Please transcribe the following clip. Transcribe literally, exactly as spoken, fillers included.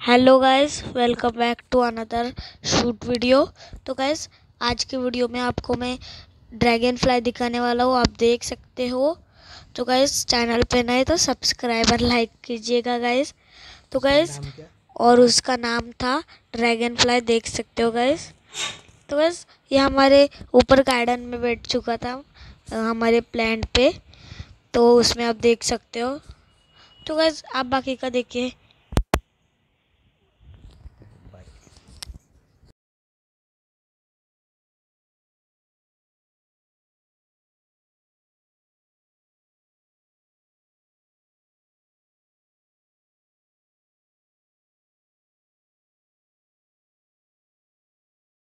Hello guys, welcome back to another shoot video. तो guys आज के वीडियो में आपको मैं ड्रैगन फ्लाई दिखाने वाला हूँ, आप देख सकते हो। तो गाइस चैनल पे नए तो सब्सक्राइब और लाइक कीजिएगा गाइस। तो गाइस और उसका नाम था ड्रैगन फ्लाई, देख सकते हो गाइस। तो गाइस ये हमारे ऊपर गार्डन में बैठ चुका था हमारे प्लांट पे, तो उसमें आप देख सकते हो। तो गाइस आप बाकी का देखिए।